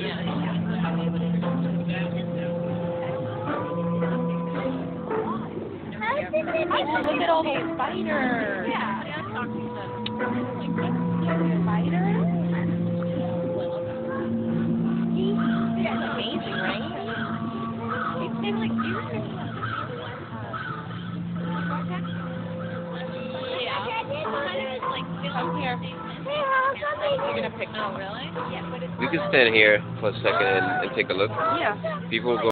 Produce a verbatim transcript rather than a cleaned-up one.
Look at all those spiders. Yeah. Spiders? It's amazing, right? They like you. Come here. You're gonna pick. Oh, really? We can stand here for a second and, and take a look. Yeah. People go.